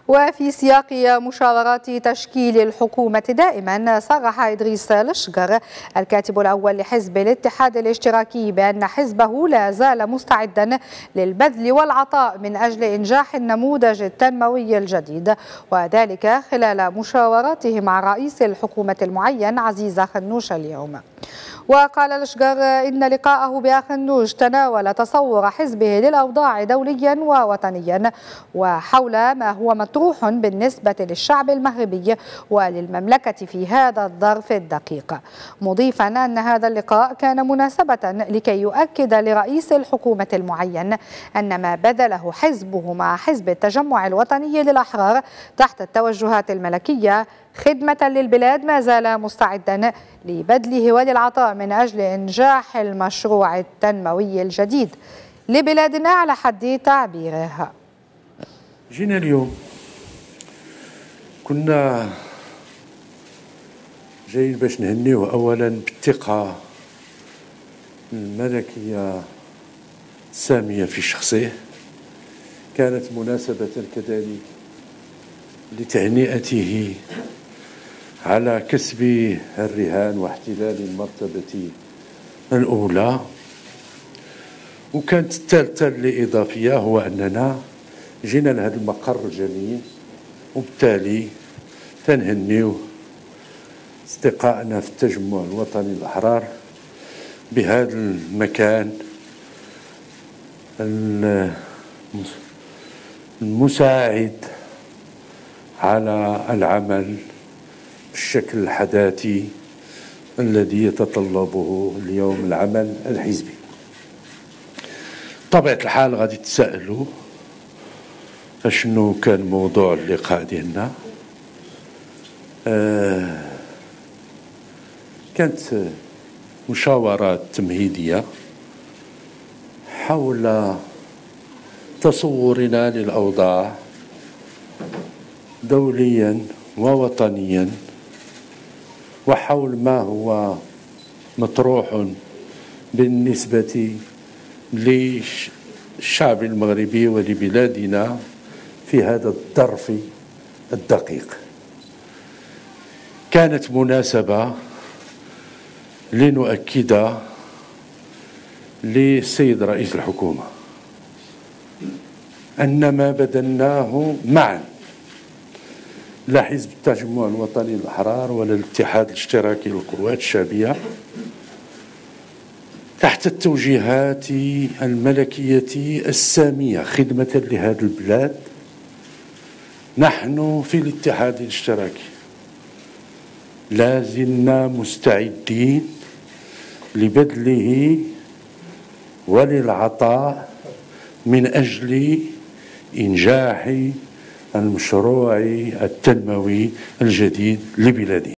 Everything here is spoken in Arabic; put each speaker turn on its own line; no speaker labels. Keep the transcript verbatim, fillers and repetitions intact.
وفي سياق مشاورات تشكيل الحكومة دائما، صرح إدريس لشقر الكاتب الأول لحزب الاتحاد الاشتراكي بأن حزبه لا زال مستعدا للبذل والعطاء من أجل إنجاح النموذج التنموي الجديد، وذلك خلال مشاوراته مع رئيس الحكومة المعين عزيز أخنوش اليوم. وقال لشقر إن لقاءه بأخنوش تناول تصور حزبه للأوضاع دوليا ووطنيا وحول ما هو مطروح بالنسبة للشعب المغربي وللمملكة في هذا الظرف الدقيق، مضيفا أن هذا اللقاء كان مناسبة لكي يؤكد لرئيس الحكومة المعين أن ما بذله حزبه مع حزب التجمع الوطني للأحرار تحت التوجهات الملكية خدمة للبلاد ما زال مستعدا لبذله وللعطاء من أجل إنجاح المشروع التنموي الجديد لبلادنا على حد تعبيره.
جينا اليوم كنا جايين باش نهنيوه أولا بالثقة الملكية السامية في شخصه، كانت مناسبة كذلك لتهنئته على كسب الرهان واحتلال المرتبة الأولى، وكانت الثالثة الإضافية هو أننا جينا لهذا المقر الجميل وبالتالي تنهنيو أصدقائنا في التجمع الوطني الأحرار بهذا المكان المساعد على العمل بالشكل الحداثي الذي يتطلبه اليوم العمل الحزبي. بطبيعة الحال غادي تسألوا شنو كان موضوع اللقاء ديالنا. آه كانت مشاورات تمهيدية حول تصورنا للأوضاع دوليا ووطنيا، وحول ما هو مطروح بالنسبة للشعب المغربي ولبلادنا في هذا الظرف الدقيق. كانت مناسبة لنؤكد للسيد رئيس الحكومة أن ما بذلناه معا، لا حزب التجمع الوطني الأحرار ولا الاتحاد الاشتراكي للقوات الشعبية، تحت التوجيهات الملكية السامية خدمة لهذا البلاد، نحن في الاتحاد الاشتراكي لازلنا مستعدين لبذله وللعطاء من أجل إنجاح المشروع التنموي الجديد لبلادنا.